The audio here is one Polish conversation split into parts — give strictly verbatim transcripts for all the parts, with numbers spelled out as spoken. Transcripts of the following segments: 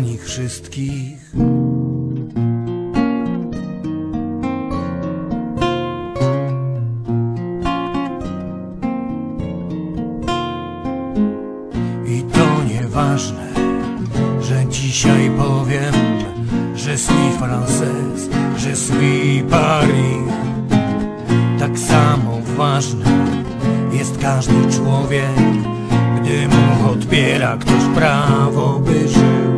nich wszystkich. I to nieważne, że dzisiaj powiem, je suis français, je suis Paris. Tak samo ważny jest każdy człowiek, gdy mu odbiera ktoś prawo, by żył.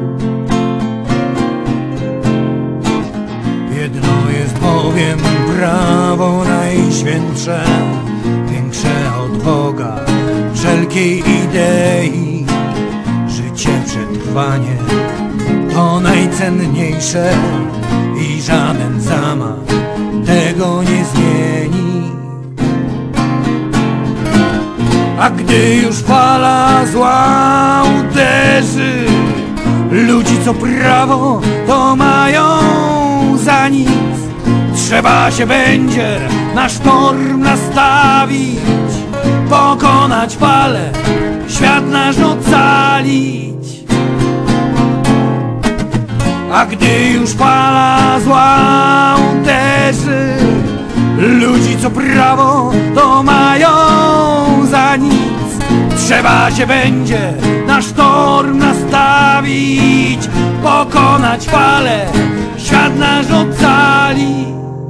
Jedno jest bowiem prawo najświętsze, większe od Boga, wszelkiej idei. Życie, przetrwanie to najcenniejsze i żaden zamach tego nie zmieni. A gdy już fala zła uderzy ludzi, co prawo to mają za nic, trzeba się będzie na sztorm nastawić, pokonać falę, świat nasz ocalić. A gdy już fala zła uderzy ludzi, co prawo to mają za nic, trzeba się będzie na sztorm nastawić, pokonać falę, świat nasz ocalić.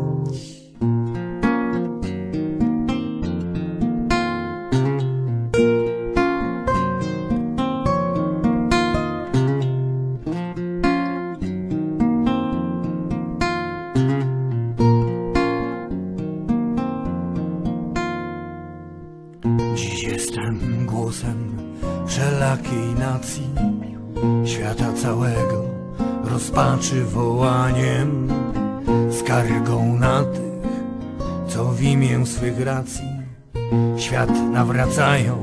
Dziś jestem głosem wszelakiej nacji, świata całego, rozpaczy wołaniem, skargą na tych, co w imię swych racji świat nawracają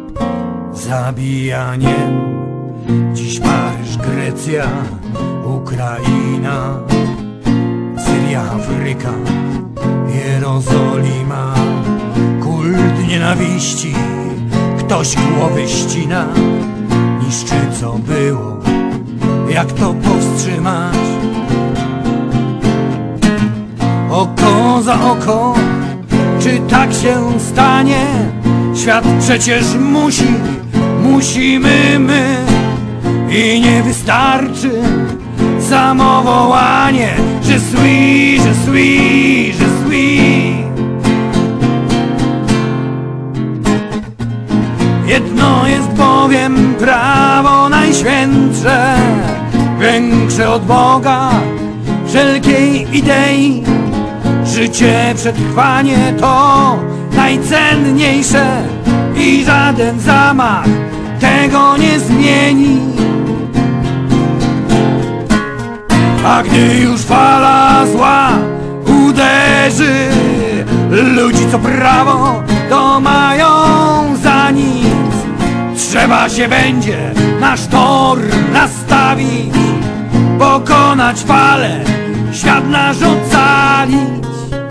zabijaniem. Dziś Paryż, Grecja, Ukraina, Syria, Afryka, Jerozolima. Kult nienawiści ktoś głowy ścina, niszczy co było, jak to powstrzymać? Oko za oko, czy tak się stanie? Świat przecież musi, musimy my. I nie wystarczy samo wołanie, je suis, je suis, je suis. Jedno jest bowiem prawo najświętsze, większe od Boga, wszelkiej idei. Życie, przetrwanie to najcenniejsze i żaden zamach tego nie zmieni. A gdy już fala zła uderzy ludzi, co prawo to mają za nic, trzeba się będzie na sztorm nastawić, pokonać falę, świat nasz ocalić.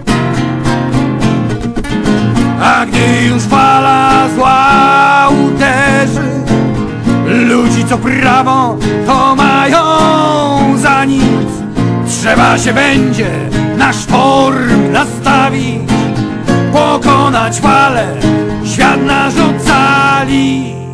A gdy już fala zła uderzy ludzi, co prawo to mają za nic, trzeba się będzie na sztorm nastawić, pokonać falę, świat nasz ocalić.